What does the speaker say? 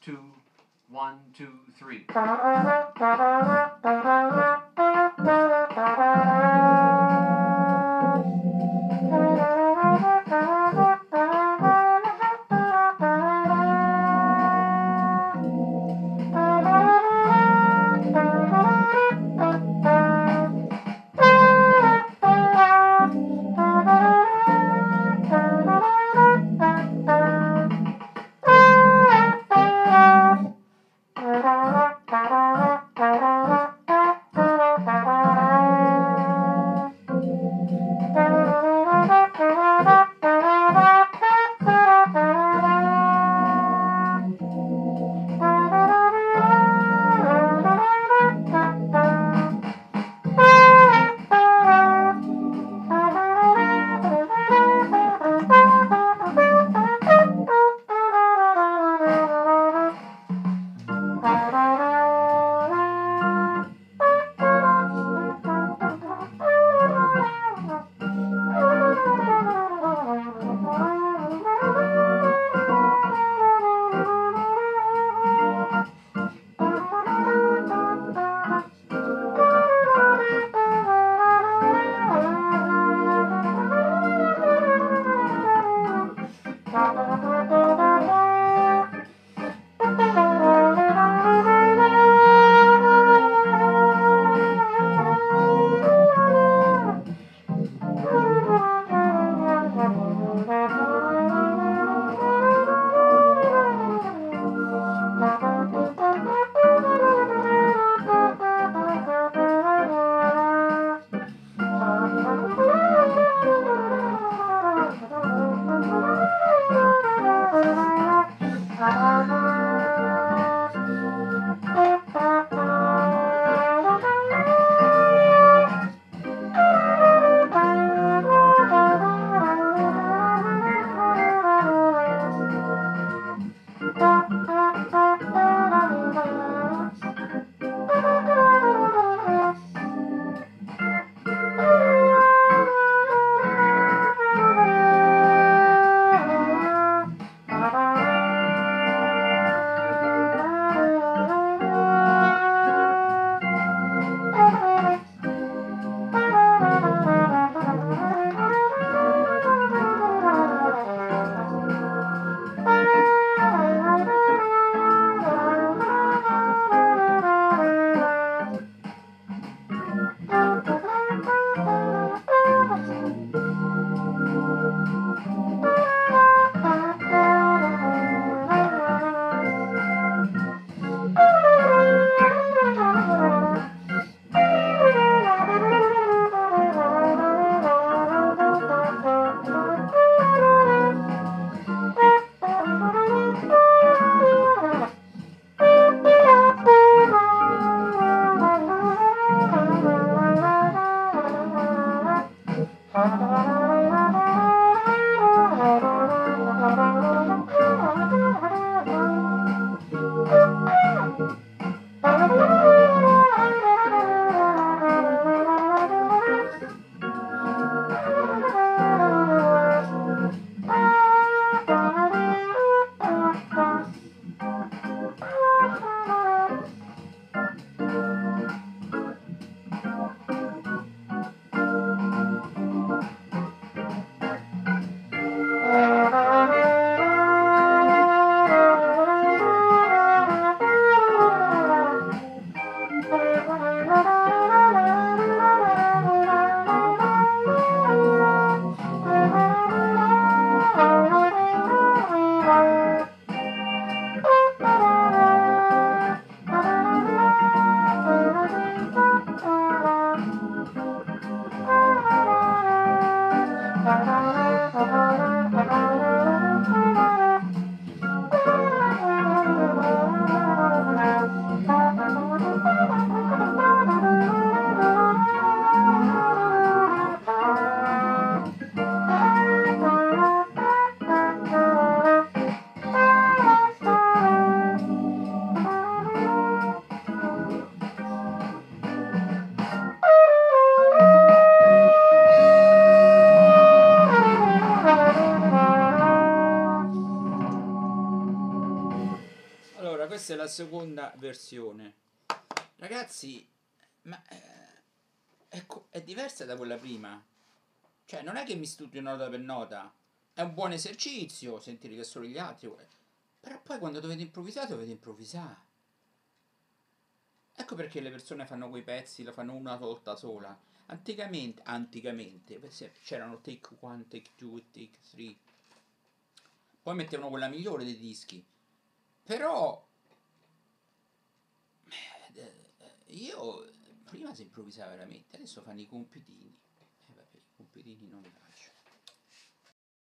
2, 1, 2, 3. Allora, questa è la seconda versione. Ragazzi, ma è diversa da quella prima. Cioè, non è che mi studio nota per nota. È un buon esercizio sentire che solo gli altri. Però poi quando dovete improvvisare. Ecco perché le persone fanno quei pezzi, la fanno una volta sola. Anticamente, per esempio, c'erano take one, take two, take three. Poi mettevano quella migliore dei dischi. Però io prima si improvvisava veramente, adesso fanno i compitini. E vabbè, i compitini non li faccio.